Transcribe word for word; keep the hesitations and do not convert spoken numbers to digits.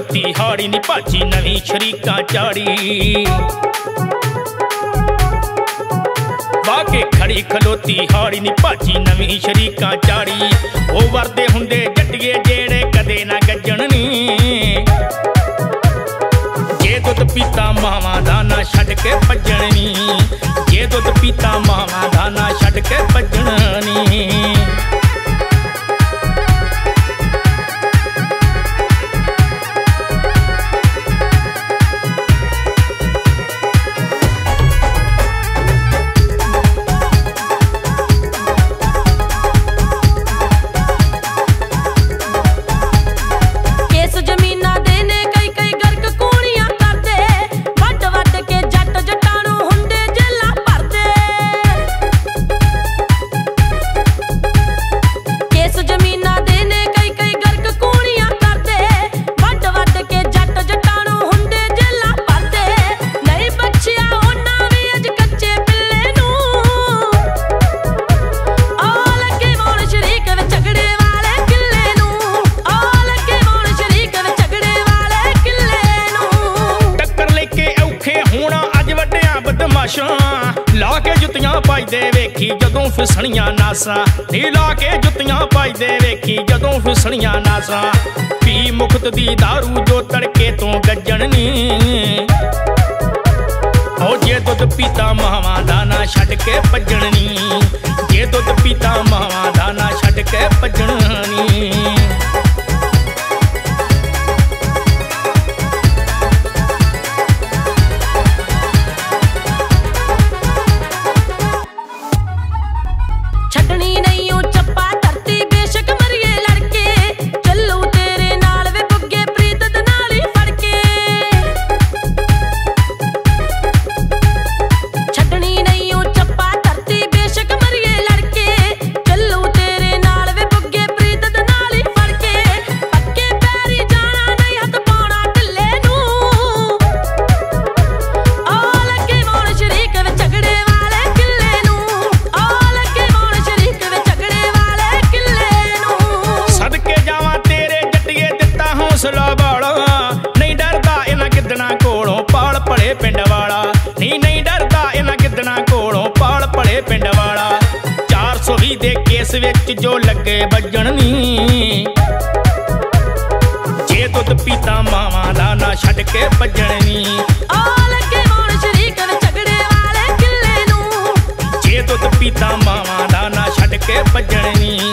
खलोती हाड़ी नी भाजी नवी शरीका चाड़ी वाके खड़ी खलोती हाड़ी नी भाजी नवी शरीका चाड़ी ओ वरदे हुंदे जट्टिए जेड़े कदे ना गज्जण नी जे दुध पीता मावां दा ना छड्ड के भज्जण नी जे दुध पीता मावां दा ना छड्ड के भज्जण नी ला के जुत्तियां पाईदे वेखी जदों फिसणियां नासां नी ला के जुत्तियां पाईदे वेखी जदों फिसणियां नासां पी मुख्त दी दारू जो तड़के तो गज्जण नी ओ जे दुध पीता मावां दा ना छड्ड के भज्जण नी जे दुध पीता मावां दा ना छड्ड के भज्जण नी जो लगे बजन नी जे दुध पीता मावां दा ना छड्ड के भज्जण नी आ लगे मोड़ शरीक झगड़े वाले किले नूं जे दुध पीता मावां दा ना छड्ड के भज्जण नी।